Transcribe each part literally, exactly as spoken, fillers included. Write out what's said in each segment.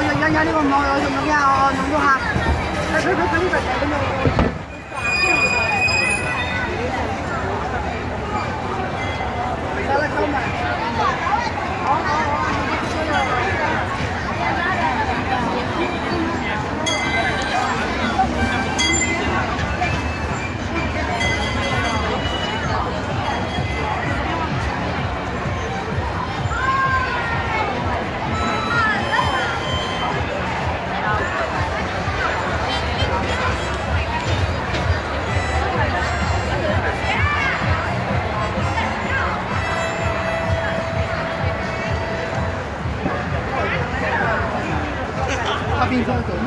有有有呢個網友用到嘅，我弄到下，佢佢佢佢呢個仔咁樣。得啦，收埋。好好好，他冰箱走。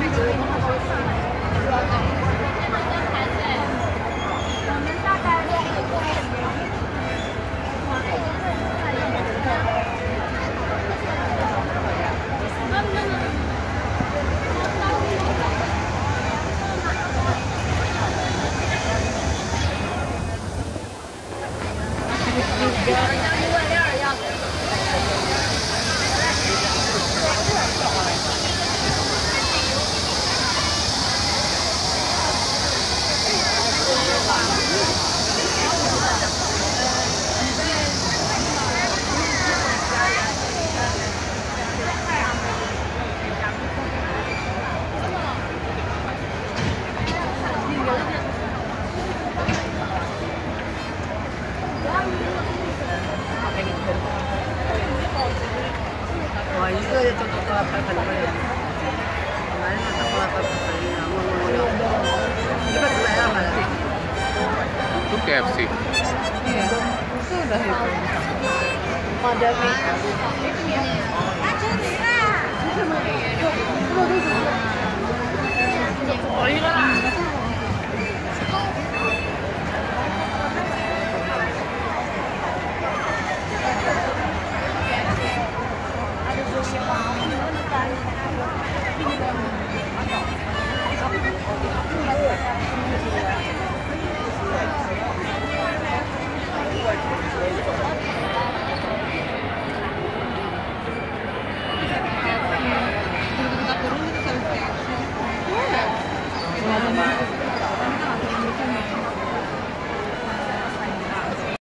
哇！一个就多少排排的，买那个多少排排的，我我我，一個幾百啊買的。 Itu K F C. Iya, itu udah itu. Ada mie.